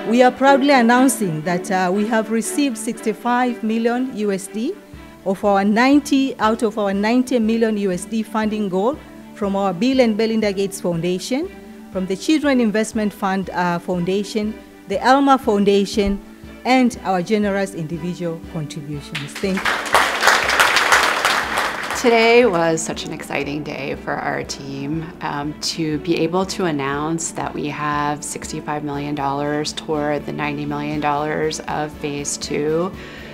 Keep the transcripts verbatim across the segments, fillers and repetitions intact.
We are proudly announcing that uh, we have received sixty-five million U S D of our ninety out of our ninety million U S D funding goal from our Bill and Melinda Gates Foundation, from the Children Investment Fund uh, Foundation, the ELMA Foundation, and our generous individual contributions. Thank you. Today was such an exciting day for our team. Um, to be able to announce that we have sixty-five million dollars toward the ninety million dollars of phase two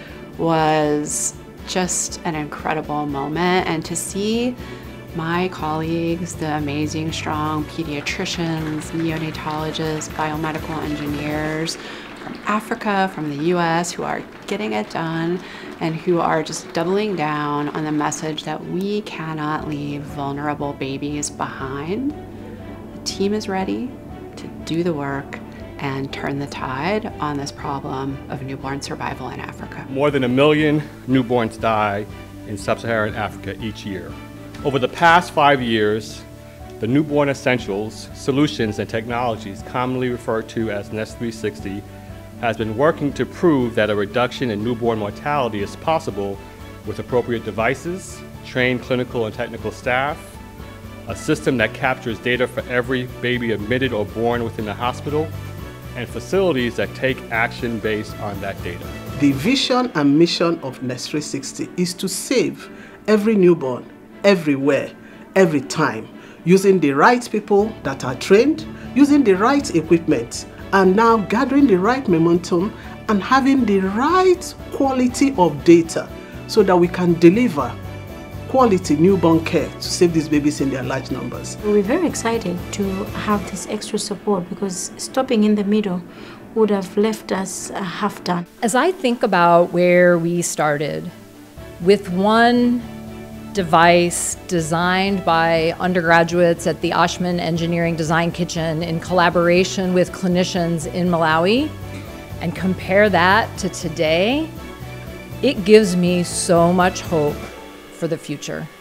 was just an incredible moment, and to see my colleagues, the amazing, strong pediatricians, neonatologists, biomedical engineers from Africa, from the U S, who are getting it done and who are just doubling down on the message that we cannot leave vulnerable babies behind. The team is ready to do the work and turn the tide on this problem of newborn survival in Africa. More than a million newborns die in sub-Saharan Africa each year. Over the past five years, the Newborn Essentials, Solutions and Technologies, commonly referred to as NEST three sixty, has been working to prove that a reduction in newborn mortality is possible with appropriate devices, trained clinical and technical staff, a system that captures data for every baby admitted or born within the hospital, and facilities that take action based on that data. The vision and mission of NEST three sixty is to save every newborn, everywhere, every time, using the right people that are trained, using the right equipment, and now gathering the right momentum and having the right quality of data so that we can deliver quality newborn care to save these babies in their large numbers. We're very excited to have this extra support because stopping in the middle would have left us uh, half done. As I think about where we started, with one device designed by undergraduates at the Oshman Engineering Design Kitchen in collaboration with clinicians in Malawi, and compare that to today, it gives me so much hope for the future.